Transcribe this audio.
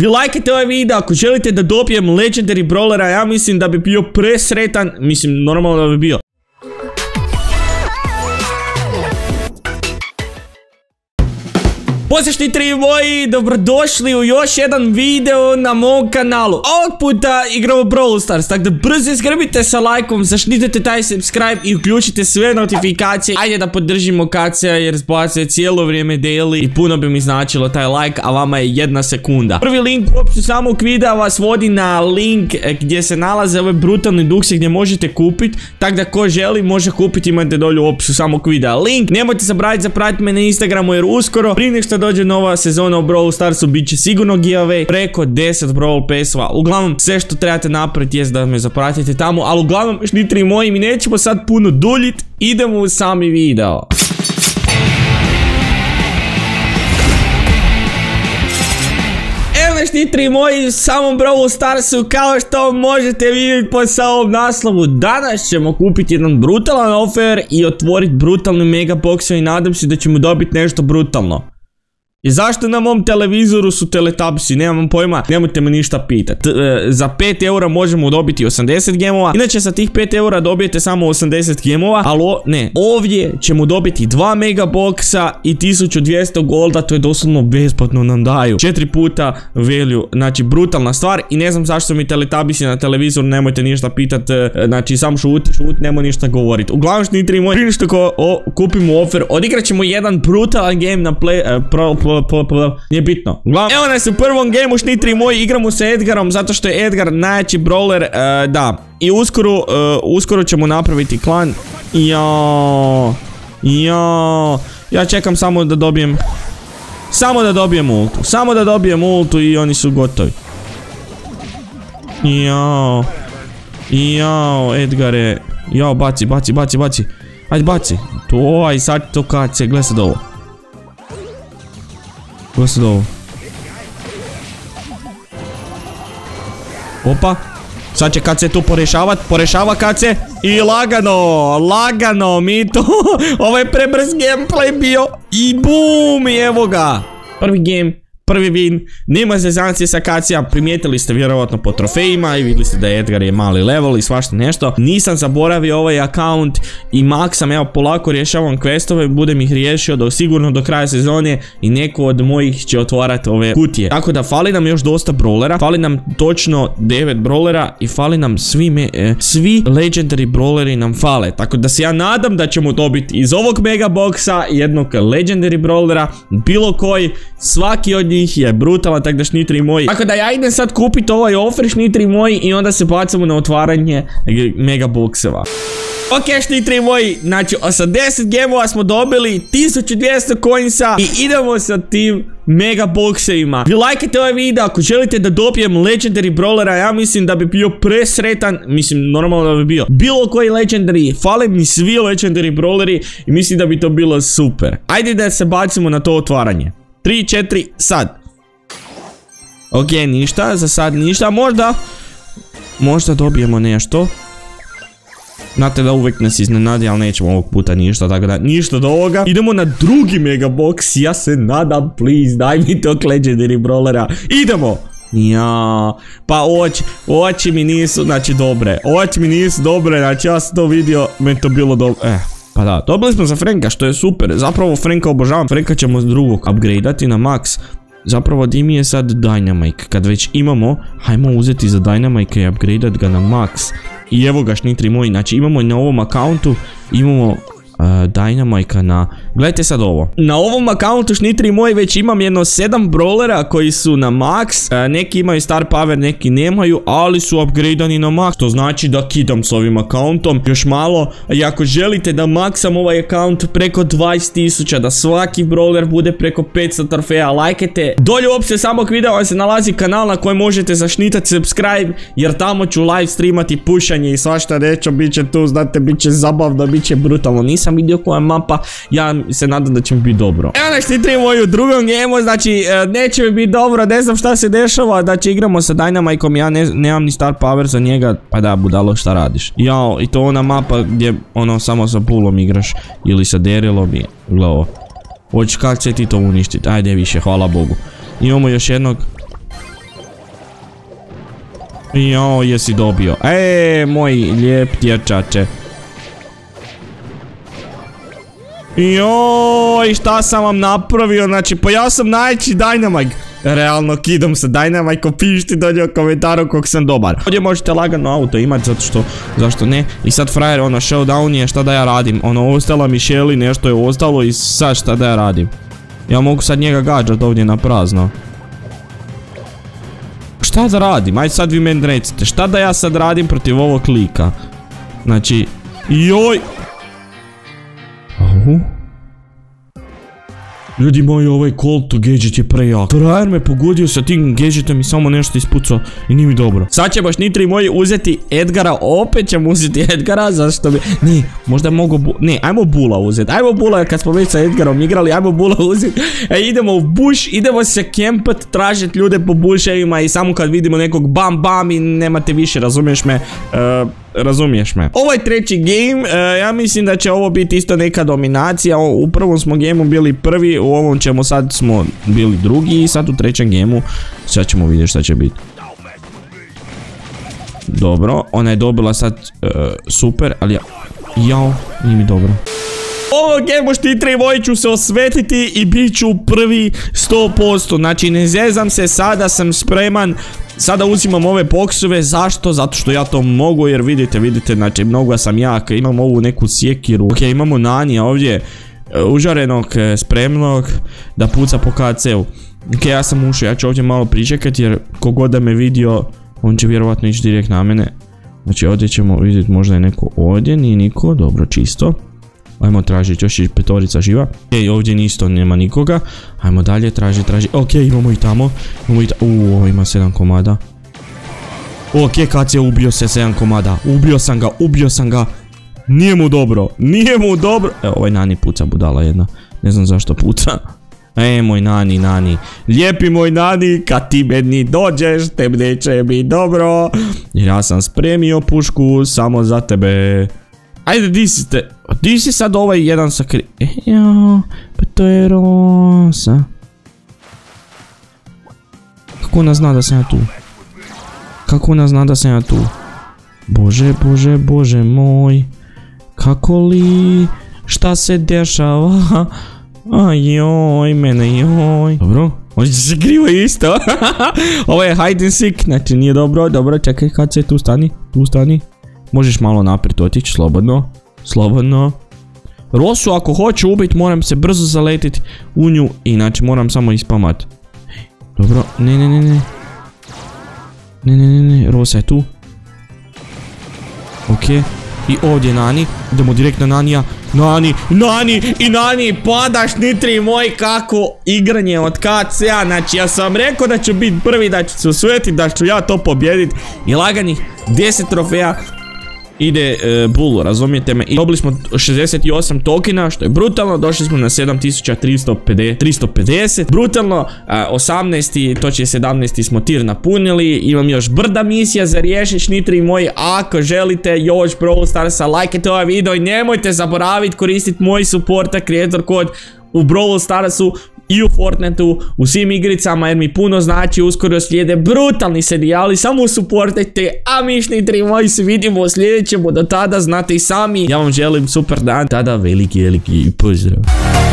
Vi lajkajte ovaj video ako želite da dobijem Legendary Brawlera, ja mislim da bi bio presretan, mislim normalno da bi bio. Poslušajte moji, dobrodošli u još jedan video na mom kanalu. Ovog puta igramo Brawl Stars, tako da brzo skrbite sa lajkom, zaštitite taj subscribe i uključite sve notifikacije. Ajde da podržimo Kacija jer zbacuje cijelo vrijeme daily i puno bi mi značilo taj like, a vama je 1 sekunda. Prvi link u opisu samog videa vas vodi na link gdje se nalaze ove brutalne dukse gdje možete kupiti, tako da ko želi može kupiti, imate dolje u opisu samog videa link. Nemojte zaboraviti zapratiti me na Instagramu jer uskoro prije nego što dođe nova sezona u Brawl Starsu bit će sigurno giveaway preko 10 Brawl Passova. Uglavnom sve što trebate napraviti jest da me zapratite tamo, ali uglavnom šnitri moji, mi nećemo sad puno duljit, idemo u sami video. Evo šnitri moji, u samom Brawl Starsu, kao što možete vidjeti po samom naslovu, danas ćemo kupiti jedan brutalan offer i otvoriti brutalni mega box i nadam se da ćemo dobiti nešto brutalno. I zašto na mom televizoru su Teletubbiesi, nemam pojma, nemojte me ništa pitati. Za 5 eura možemo dobiti 80 gemova, inače sa tih 5 eura dobijete samo 80 gemova, ali ovdje ćemo dobiti 2 mega boksa i 1200 golda, to je doslovno besplatno nam daju. 4 puta value, znači brutalna stvar i ne znam zašto mi Teletubbiesi na televizoru, nemojte ništa pitati, znači sam šuti, nemoj ništa govoriti. Uglavnom šnitri moji, prije što kupimo offer, odigrat ćemo jedan brutalan game na nije bitno. Evo nas u prvom gameu šnitri moji, igramo sa Edgarom zato što je Edgar najjači brawler, da. I uskoro ćemo napraviti klan. Ja čekam samo da dobijem ultu. Samo da dobijem ultu i oni su gotovi. Edgare. Baci. Ajde baci. Aj sad to kace, gledaj sad ovo. Opa. Sad će Kace tu porešava Kace. I lagano mi to. Ovo je prebrz gameplay bio. I boom, i evo ga. Prvi game, prvi win. Nema zezancije sa Kacija. Primijetili ste vjerovatno po trofejima i vidjeli ste da Edgar je mali level i svašta nešto. Nisam zaboravio ovaj account i maksam, evo polako rješavam questove, budem ih riješio sigurno do kraja sezone i neko od mojih će otvarati ove kutije. Tako da fali nam još dosta brawlera, fali nam točno 9 brawlera i fali nam svi legendary brawleri nam fale. Tako da se ja nadam da ćemo dobiti iz ovog mega boxa jednog legendary brawlera, bilo koji, svaki od njih je brutalan, tako da šnitri moji. Tako da ja idem sad kupiti ovaj offer šnitri moji i onda se bacamo na otvaranje mega boxeva. Ok šnitri moji, znači 80 gemova smo dobili, 1200 coinsa i idemo sa tim mega boxevima. Vi lajkajte ovaj video ako želite da dobijem legendary brawlera, ja mislim da bi bio presretan, mislim normalno da bi bio bilo koji legendary, fale mi svi legendary brawleri i mislim da bi to bilo super. Ajde da se bacimo na to otvaranje. 3, 4, sad. Ok, ništa, za sad ništa, možda dobijemo nešto. Znate da uvijek nas iznenadi, ali nećemo ovog puta ništa, tako da ništa od ovoga. Idemo na drugi mega box, ja se nadam, please, daj mi tog legendary brawlera. Idemo! Pa oči mi nisu, znači dobre, znači ja sam to vidio, meni to bilo dobro, pa da, dobili smo za Franka, što je super, zapravo Franka obožavam, Franka ćemo s drugog upgradeati na max. Zapravo di mi je sad Dynamike, kad već imamo, hajmo uzeti za Dynamike i upgradeat ga na max. I evo ga šnitri moji, znači imamo na ovom accountu, imamo Dynamike na... Gledajte sad ovo. Na ovom accountu šnitri moji već imam jedno 7 brawlera koji su na max. Neki imaju star power, neki nemaju, ali su upgradeani na max. To znači da kidam s ovim accountom još malo. I ako želite da maksam ovaj account preko 20.000, da svaki brawler bude preko 500 trofeja, lajkajte. Dolje u opisu samog videa vam se nalazi kanal na kojem možete zaštitati subscribe, jer tamo ću live streamati pušanje i svašta reću, bit će tu, znate, bit će zabavno, bit će brutalno. Nisam vidio koja mapa, ja se nadam da će mi biti dobro. Evo štitri moju u drugom gameu, znači neće mi biti dobro, ne znam šta se dešava, znači igramo sa Dynamikeom, ja nemam ni star power za njega, pa da budalo šta radiš. Jao, i to ona mapa gdje ono samo sa Bullom igraš ili sa Darylom i glavo. Hoćeš kako će ti to uništiti, ajde više, hvala Bogu. Imamo još jednog. Jao, jesi dobio. Moj lijep dječače. Joj, šta sam vam napravio, znači, pa ja sam najveći Dynamite. Realno, kidom sa Dynamite, pišite dolje u komentaru kog sam dobar. Ovdje možete lagano auto imati, zašto ne. I sad frajer, ono, showdown je, šta da ja radim. Ono, ostala mi Shelly, nešto je ostalo i sad šta da ja radim. Ja mogu sad njega gađat ovdje na prazno. Šta da radim? Ajde sad vi meni recite, šta da ja sad radim protiv ovog klika? Znači, joj. Ljudi moji, ovaj Colt gadget je prejak. Frajer me pogodio sa tim gadgetom i samo nešto ispucao i nije mi dobro. Sad će baš nitri moji uzeti Edgara, opet ćemo uzeti Edgara, zašto bi... Ne, možda mogu... Ne, ajmo Bula uzeti. Ajmo Bula, kad smo već sa Edgarom igrali, ajmo Bula uzeti. Idemo u bush, idemo se kempat, tražiti ljude po buševima i samo kad vidimo nekog bam bam i nemate više, razumiješ me? Razumiješ me. Ovo je treći game, ja mislim da će ovo biti isto neka dominacija. U prvom smo gameu bili prvi, u ovom ćemo sad smo bili drugi i sad u trećem gameu sad ćemo vidjeti šta će biti. Dobro, ona je dobila sad super, ali jao, nije mi dobro. Ovo gameu štitri moji ću se osvetiti i bit ću prvi 100%, znači ne zezam se, sada sam spreman. Sada uzimam ove boksove, zašto? Zato što ja to mogu jer vidite, znači mnogo sam jak, imam ovu neku sjekiru. Ok, imamo Nanija ovdje, užarenog, spremnog, da puca po KC-u. Ok, ja sam ušao, ja ću ovdje malo pričekati jer kogod da me vidio, on će vjerovatno ići direkt na mene. Znači ovdje ćemo vidjeti, možda je neko ovdje, nije niko, dobro, čisto. Ajmo tražiti, još je petorica živa. Ej, ovdje nisto, nema nikoga. Ajmo dalje, traži. Ok, imamo i tamo. Ima 7 komada. Ok, kad je ubio se 7 komada. Ubio sam ga. Nije mu dobro. Evo, ovaj Nani puca, budala jedna. Ne znam zašto puca. Moj Nani. Lijepi moj Nani, kad ti meni dođeš, tebi neće biti dobro. Jer ja sam spremio pušku samo za tebe. Ajde, di si sad ovaj jedan sakri... Pa to je Rosa. Kako ona zna da sam ja tu? Bože moj. Kako li? Šta se dešava? Ajoj, mene joj. Dobro, ovdje se krivo isto. Ovo je hide and seek, znači nije dobro, čekaj, kad se tu stani. Možeš malo naprijed otići, slobodno. Rosu ako hoću ubiti, moram se brzo zaletiti u nju, inače moram samo ispamat. Dobro, ne. Rosa je tu. Ok, i ovdje Nani, idemo direkt na Nanija. Nani, padaš nitri moj, kako igranje od KC-a, znači ja sam rekao da ću biti prvi, da ću se osvetiti, da ću ja to pobjediti. I laganih 10 trofeja. Ide Bull, razumijete me, i dobili smo 68 tokena, što je brutalno, došli smo na 7350, brutalno, 18. točnije 17. smo tir napunili, imam još brda misija za riješiti, nitri moji, ako želite još Brawl Starsa, lajkajte ovaj video i nemojte zaboraviti koristiti moj supporta, creator kod u Brawl Starsu i u Fortniteu, u svim igricama jer mi puno znači, uskoro slijede brutalni serijali, samo supportajte, a mi šnitri moji se vidimo u sljedećemu, do tada znate i sami, ja vam želim super dan, tada veliki pozdrav.